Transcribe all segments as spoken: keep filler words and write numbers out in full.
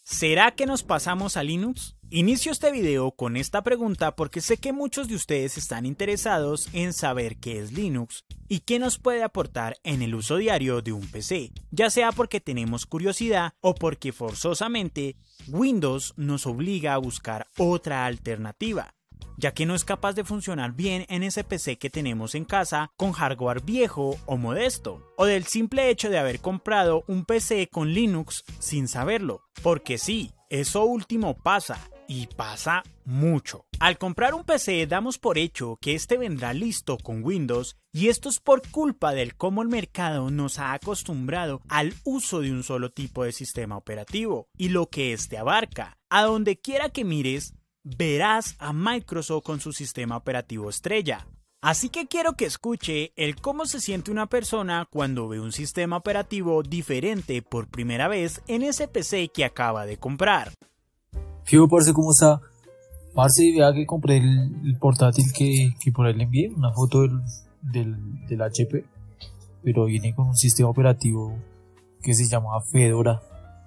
¿Será que nos pasamos a Linux? Inicio este video con esta pregunta porque sé que muchos de ustedes están interesados en saber qué es Linux y qué nos puede aportar en el uso diario de un P C, ya sea porque tenemos curiosidad o porque forzosamente Windows nos obliga a buscar otra alternativa, ya que no es capaz de funcionar bien en ese P C que tenemos en casa con hardware viejo o modesto, o del simple hecho de haber comprado un P C con Linux sin saberlo, porque sí, eso último pasa. Y pasa mucho. Al comprar un P C damos por hecho que este vendrá listo con Windows y esto es por culpa del cómo el mercado nos ha acostumbrado al uso de un solo tipo de sistema operativo y lo que este abarca. A donde quiera que mires, verás a Microsoft con su sistema operativo estrella. Así que quiero que escuche el cómo se siente una persona cuando ve un sistema operativo diferente por primera vez en ese P C que acaba de comprar. Fijo, parce, ¿cómo está? Parce, vea que compré el, el portátil que, que por ahí le envié, una foto del, del, del H P, pero viene con un sistema operativo que se llama Fedora,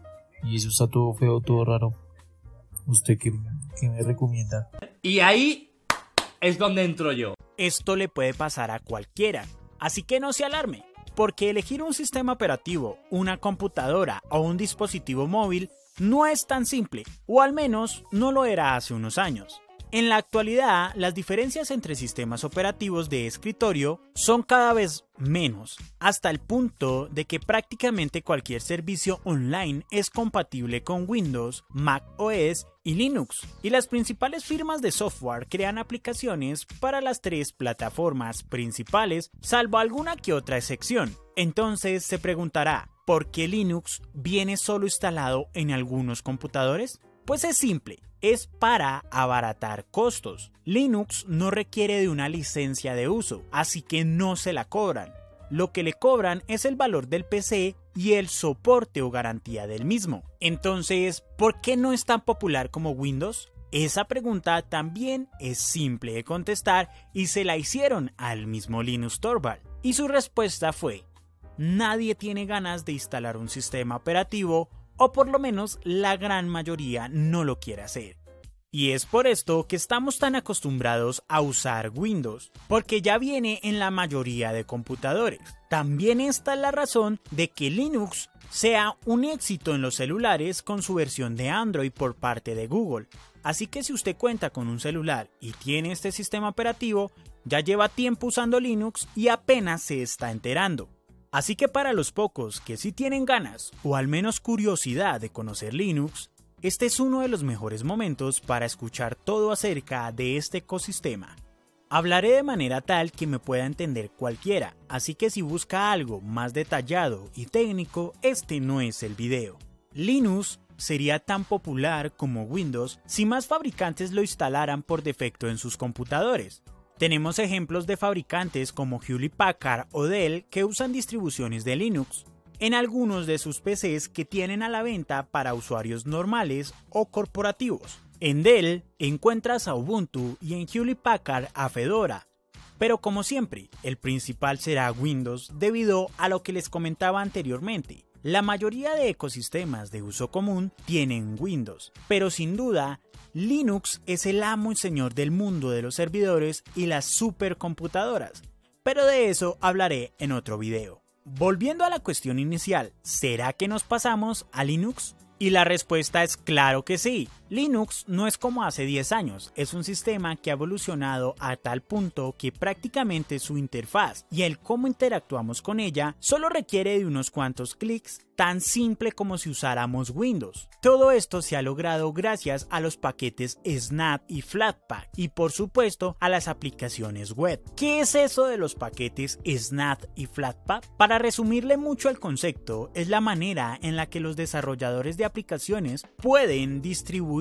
y eso está todo feo, todo raro. ¿Usted qué, qué me recomienda? Y ahí es donde entro yo. Esto le puede pasar a cualquiera, así que no se alarme, porque elegir un sistema operativo, una computadora o un dispositivo móvil no es tan simple, o al menos no lo era hace unos años. En la actualidad, las diferencias entre sistemas operativos de escritorio son cada vez menos, hasta el punto de que prácticamente cualquier servicio online es compatible con Windows, Mac O S y Linux, y las principales firmas de software crean aplicaciones para las tres plataformas principales, salvo alguna que otra excepción. Entonces se preguntará, ¿por qué Linux viene solo instalado en algunos computadores? Pues es simple, es para abaratar costos. Linux no requiere de una licencia de uso, así que no se la cobran. Lo que le cobran es el valor del P C y el soporte o garantía del mismo. Entonces, ¿por qué no es tan popular como Windows? Esa pregunta también es simple de contestar y se la hicieron al mismo Linus Torvald. Y su respuesta fue: nadie tiene ganas de instalar un sistema operativo, o por lo menos la gran mayoría no lo quiere hacer. Y es por esto que estamos tan acostumbrados a usar Windows, porque ya viene en la mayoría de computadores. También esta es la razón de que Linux sea un éxito en los celulares con su versión de Android por parte de Google. Así que si usted cuenta con un celular y tiene este sistema operativo, ya lleva tiempo usando Linux y apenas se está enterando. Así que para los pocos que sí tienen ganas o al menos curiosidad de conocer Linux, este es uno de los mejores momentos para escuchar todo acerca de este ecosistema. Hablaré de manera tal que me pueda entender cualquiera, así que si busca algo más detallado y técnico, este no es el video. Linux sería tan popular como Windows si más fabricantes lo instalaran por defecto en sus computadores. Tenemos ejemplos de fabricantes como Hewlett Packard o Dell que usan distribuciones de Linux en algunos de sus P Cs que tienen a la venta para usuarios normales o corporativos. En Dell encuentras a Ubuntu y en Hewlett Packard a Fedora. Pero como siempre, el principal será Windows debido a lo que les comentaba anteriormente. La mayoría de ecosistemas de uso común tienen Windows, pero sin duda Linux es el amo y señor del mundo de los servidores y las supercomputadoras, pero de eso hablaré en otro video. Volviendo a la cuestión inicial, ¿será que nos pasamos a Linux? Y la respuesta es claro que sí. Linux no es como hace diez años, es un sistema que ha evolucionado a tal punto que prácticamente su interfaz y el cómo interactuamos con ella solo requiere de unos cuantos clics, tan simple como si usáramos Windows. Todo esto se ha logrado gracias a los paquetes Snap y Flatpak y por supuesto a las aplicaciones web. ¿Qué es eso de los paquetes Snap y Flatpak? Para resumirle mucho el concepto, es la manera en la que los desarrolladores de aplicaciones pueden distribuirlas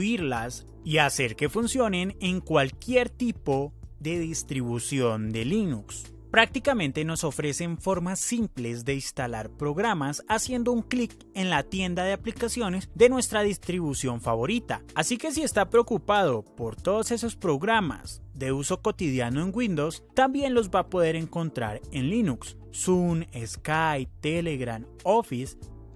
y hacer que funcionen en cualquier tipo de distribución de Linux. Prácticamente nos ofrecen formas simples de instalar programas haciendo un clic en la tienda de aplicaciones de nuestra distribución favorita. Así que si está preocupado por todos esos programas de uso cotidiano en Windows, también los va a poder encontrar en Linux. Zoom, Skype, Telegram, Office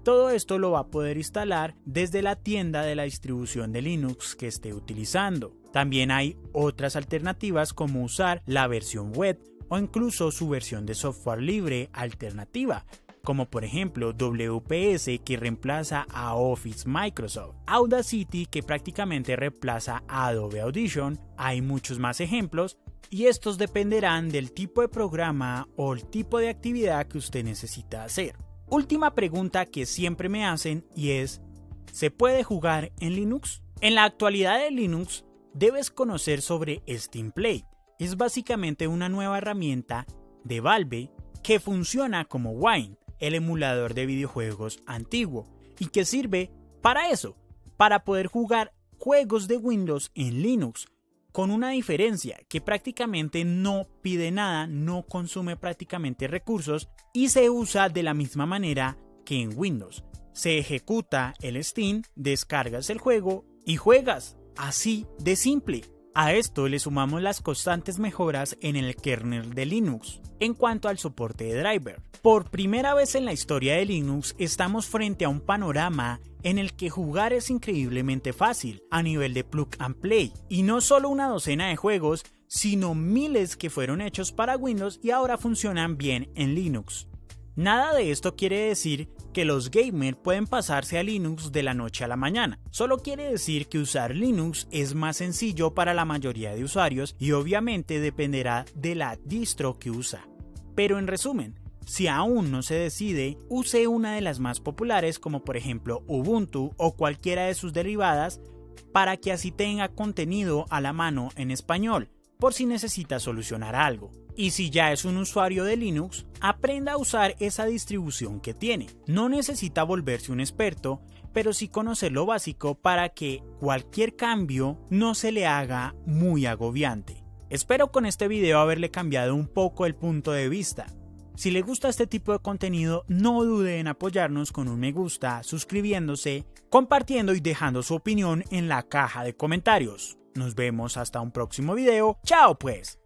Todo esto lo va a poder instalar desde la tienda de la distribución de Linux que esté utilizando. También hay otras alternativas como usar la versión web o incluso su versión de software libre alternativa, como por ejemplo W P S, que reemplaza a Office Microsoft, Audacity, que prácticamente reemplaza a Adobe Audition. Hay muchos más ejemplos y estos dependerán del tipo de programa o el tipo de actividad que usted necesita hacer. Última pregunta que siempre me hacen y es: ¿se puede jugar en Linux? En la actualidad de Linux debes conocer sobre Steam Play. Es básicamente una nueva herramienta de Valve que funciona como Wine, el emulador de videojuegos antiguo, y que sirve para eso, para poder jugar juegos de Windows en Linux, con una diferencia que prácticamente no pide nada, no consume prácticamente recursos y se usa de la misma manera que en Windows. Se ejecuta el Steam, descargas el juego y juegas, así de simple. A esto le sumamos las constantes mejoras en el kernel de Linux en cuanto al soporte de driver. Por primera vez en la historia de Linux estamos frente a un panorama en el que jugar es increíblemente fácil a nivel de plug and play, y no solo una docena de juegos, sino miles que fueron hechos para Windows y ahora funcionan bien en Linux. Nada de esto quiere decir que los gamers pueden pasarse a Linux de la noche a la mañana. Solo quiere decir que usar Linux es más sencillo para la mayoría de usuarios y obviamente dependerá de la distro que usa. Pero en resumen, si aún no se decide, use una de las más populares como por ejemplo Ubuntu o cualquiera de sus derivadas para que así tenga contenido a la mano en español por si necesita solucionar algo. Y si ya es un usuario de Linux, aprenda a usar esa distribución que tiene. No necesita volverse un experto, pero sí conocer lo básico para que cualquier cambio no se le haga muy agobiante. Espero con este video haberle cambiado un poco el punto de vista. Si le gusta este tipo de contenido, no dude en apoyarnos con un me gusta, suscribiéndose, compartiendo y dejando su opinión en la caja de comentarios. Nos vemos hasta un próximo video. ¡Chao pues!